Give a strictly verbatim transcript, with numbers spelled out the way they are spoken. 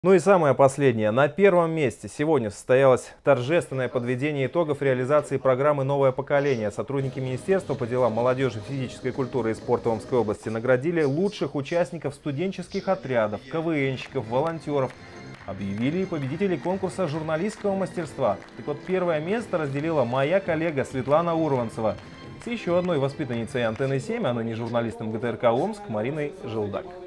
Ну и самое последнее. На первом месте сегодня состоялось торжественное подведение итогов реализации программы «Новое поколение». Сотрудники Министерства по делам молодежи, физической культуры и спорта Омской области наградили лучших участников студенческих отрядов, КВНщиков, волонтеров. Объявили и победителей конкурса журналистского мастерства. Так вот, первое место разделила моя коллега Светлана Урванцева с еще одной воспитанницей «Антенны семь», а ныне журналистом ГТРК Омск Мариной Желдак.